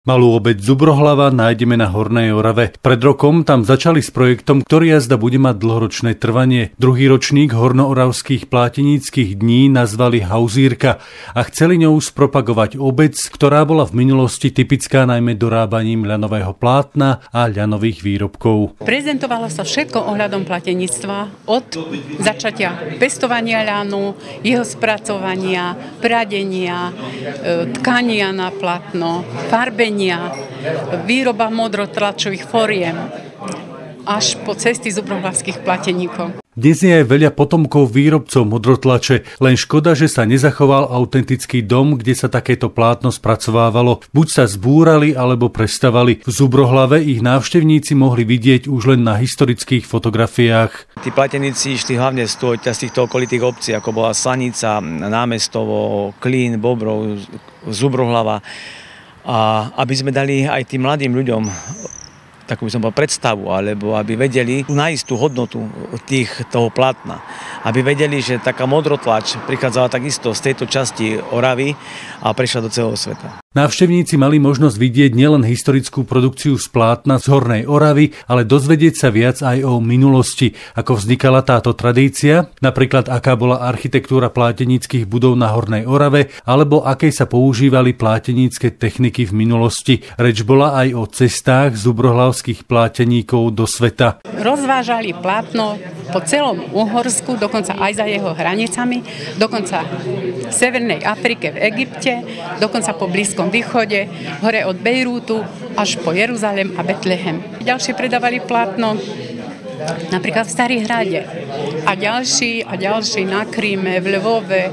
Malú obec Zubrohlava nájdeme na Hornej Orave. Pred rokom tam začali s projektom, ktorý jazda bude mať dlhoročné trvanie. Druhý ročník hornooravských pláteníckych dní nazvali Hauzírka a chceli ňou spropagovať obec, ktorá bola v minulosti typická najmä dorábaním ľanového plátna a ľanových výrobkov. Prezentovalo sa všetko ohľadom plateníctva od začatia pestovania ľanu, jeho spracovania, pradenia, tkania na plátno, farbenia, výroba modrotlačových foriem až po cesty zubrohlavských plateníkov. Dnes je aj veľa potomkov výrobcov modrotlače, len škoda, že sa nezachoval autentický dom, kde sa takéto plátno spracovávalo. Buď sa zbúrali, alebo prestavali. V Zubrohlave ich návštevníci mohli vidieť už len na historických fotografiách. Tí plateníci išli hlavne z týchto okolitých obcí, ako bola Slanica, Námestovo, Klín, Bobrov, Zubrohlava. A aby sme dali aj tým mladým ľuďom takú by som povedal predstavu, alebo aby vedeli nájsť tú hodnotu toho plátna. Aby vedeli, že taká modrotlač prichádzala takisto z tejto časti Oravy a prešla do celého sveta. Návštevníci mali možnosť vidieť nielen historickú produkciu z plátna z Hornej Oravy, ale dozvedieť sa viac aj o minulosti, ako vznikala táto tradícia, napríklad aká bola architektúra pláteníckych budov na Hornej Orave, alebo aké sa používali plátenícke techniky v minulosti. Reč bola aj o cestách zubrohlavských pláteníkov do sveta. Rozvážali plátno po celom Uhorsku, dokonca aj za jeho hranicami, dokonca v Severnej Afrike, v Egypte, dokonca po Blízkom východe, hore od Bejrútu až po Jeruzalem a Betlehem. Ďalšie predávali plátno napríklad v Starihrade a ďalší na Kríme, v Lvove,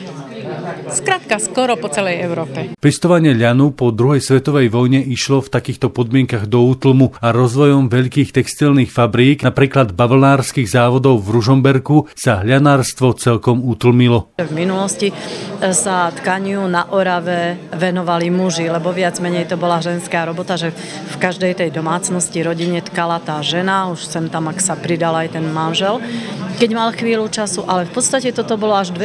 skrátka skoro po celej Európe. Pestovanie ľanu po druhej svetovej vojne išlo v takýchto podmienkach do útlmu a rozvojom veľkých textilných fabrík, napríklad bavlnárskych závodov v Ružomberku, sa ľanárstvo celkom utlmilo. V minulosti sa tkaniu na Orave venovali muži, lebo viac menej to bola ženská robota, že v každej tej domácnosti, rodine tkala tá žena, už sem tam, ak sa pridal aj ten manžel, keď mal chvíľu času, ale v podstate toto bolo až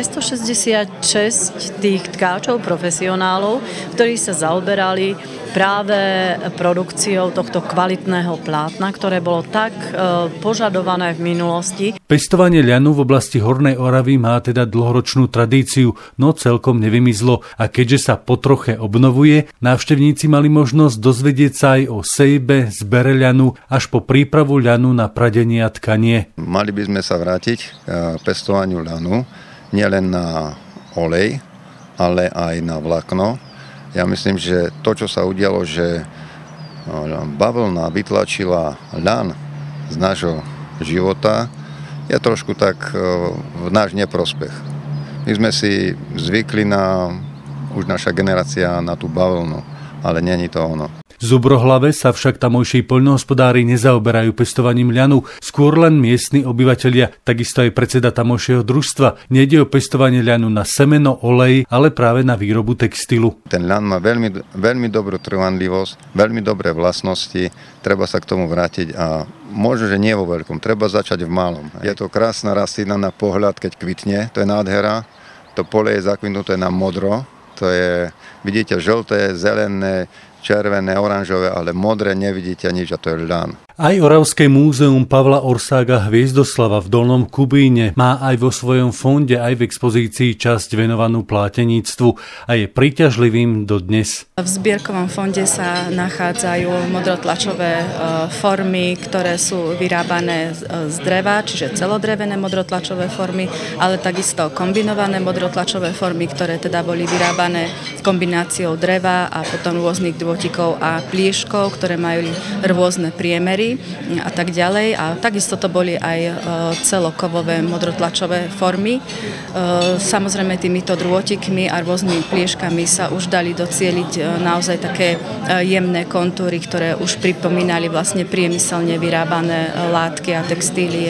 266 tých tkáčov, profesionálov, ktorí sa zaoberali práve produkciou tohto kvalitného plátna, ktoré bolo tak požadované v minulosti. Pestovanie ľanu v oblasti Hornej Oravy má teda dlhoročnú tradíciu, no celkom nevymizlo a keďže sa po troche obnovuje, návštevníci mali možnosť dozvedieť sa aj o sejbe, zbere ľanu až po prípravu ľanu na pradenie a tkanie. Mali by sme sa vrátiť k pestovaniu ľanu nielen na olej, ale aj na vlákno. Ja myslím, že to, čo sa udialo, že bavlna vytlačila ľan z nášho života, je trošku tak v náš neprospech. My sme si zvykli už naša generácia na tú bavlnu, ale nie je to ono. V Zubrohlave sa však tamojší poľnohospodári nezaoberajú pestovaním ľanu, skôr len miestni obyvatelia, takisto aj predseda tamojšieho družstva. Nejde o pestovanie ľanu na semeno, olej, ale práve na výrobu textilu. Ten ľan má veľmi dobrú trvanlivosť, veľmi dobré vlastnosti, treba sa k tomu vrátiť a možno, že nie vo veľkom, treba začať v malom. Je to krásna rastlina na pohľad, keď kvitne, to je nádhera, to pole je zakvitnuté na modro, to je, vidíte, žlté, zelené, červené, oranžové, ale modré nevidíte nič a to je ľan. Aj Oravské múzeum Pavla Orsága Hviezdoslava v Dolnom Kubíne má aj vo svojom fonde, aj v expozícii časť venovanú pláteníctvu a je príťažlivým dodnes. V zbierkovom fonde sa nachádzajú modrotlačové formy, ktoré sú vyrábané z dreva, čiže celodrevené modrotlačové formy, ale takisto kombinované modrotlačové formy, ktoré teda boli vyrábané kombináciou dreva a potom rôznych dôtikov a plieškov, ktoré majú rôzne priemery a tak ďalej. A takisto to boli aj celokovové modrotlačové formy. Samozrejme týmito drôtikmi a rôznymi plieškami sa už dali docieliť naozaj také jemné kontúry, ktoré už pripomínali vlastne priemyselne vyrábané látky a textílie.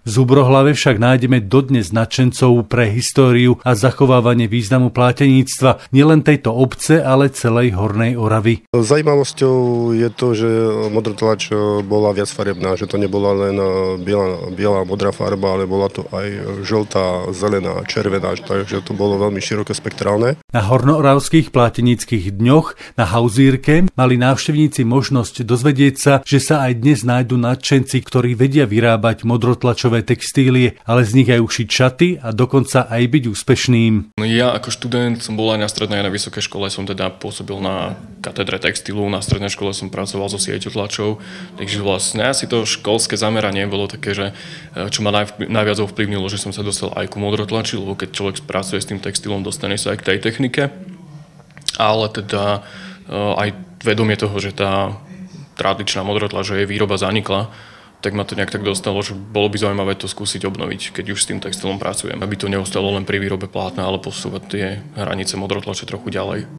V Zubrohlave však nájdeme dodnes nadšencov pre históriu a zachovávanie významu pláteníctva nielen tejto obce, ale celej Hornej Oravy. Zajímavosťou je to, že modrotlač bola viacfarebná, že to nebola len biela modrá farba, ale bola to aj žltá, zelená, červená, takže to bolo veľmi široké spektrálne. Na hornooravských plátenických dňoch na Hauzírke mali návštevníci možnosť dozvedieť sa, že sa aj dnes nájdu nadšenci, ktorí vedia vyrábať modrotlačové textílie, ale z nich aj ušiť šaty a dokonca aj byť úspešným. Ja ako študent som bol aj na strednej a na vysokej škole, som teda pôsobil na katedre textilu, na strednej škole som pracoval so sieťotlačou, takže vlastne asi to školské zameranie bolo také, že čo ma najviac ovplyvnilo, že som sa dostal aj ku modrotlači, lebo keď človek pracuje s tým textilom, dostane sa aj k tej technike, ale teda aj vedomie toho, že tá tradičná modrotlač, že jej výroba zanikla, tak ma to nejak tak dostalo, že bolo by zaujímavé to skúsiť obnoviť, keď už s tým textilom pracujem. Aby to neostalo len pri výrobe plátna, ale posúvať tie hranice modrotlače trochu ďalej.